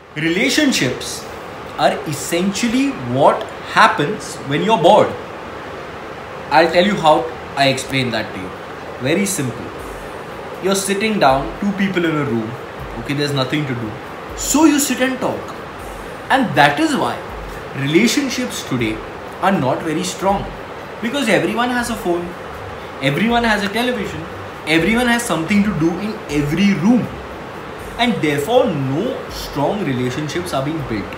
Relationships are essentially what happens when you're bored. I'll tell you how I explain that to you. Very simple. You're sitting down, two people in a room, okay, there's nothing to do. So you sit and talk. And that is why relationships today are not very strong. Because everyone has a phone, everyone has a television, everyone has something to do in every room. And therefore, no strong relationships are being built.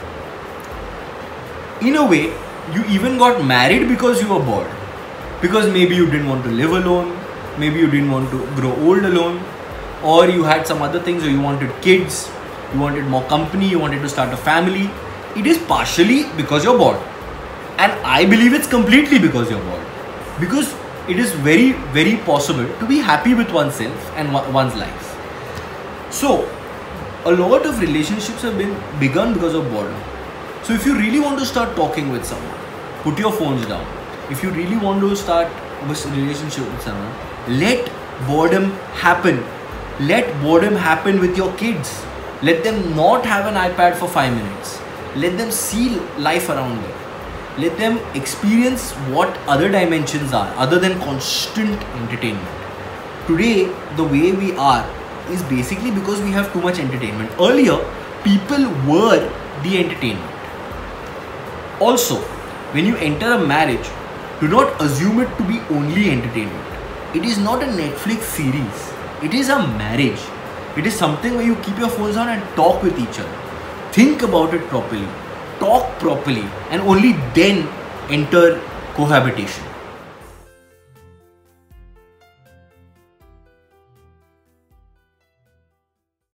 In a way, you even got married because you were bored. Because maybe you didn't want to live alone, maybe you didn't want to grow old alone, or you had some other things, or you wanted kids, you wanted more company, you wanted to start a family. It is partially because you're bored. And I believe it's completely because you're bored. Because it is very, very possible to be happy with oneself and one's life. So, a lot of relationships have been begun because of boredom. So, if you really want to start talking with someone, put your phones down. If you really want to start a relationship with someone, let boredom happen. Let boredom happen with your kids. Let them not have an iPad for 5 minutes. Let them see life around them. Let them experience what other dimensions are other than constant entertainment. Today, the way we are is basically because we have too much entertainment. Earlier, people were the entertainment. Also, when you enter a marriage, do not assume it to be only entertainment. It is not a Netflix series. It is a marriage. It is something where you keep your phones on and talk with each other. Think about it properly. Talk properly. And only then enter cohabitation.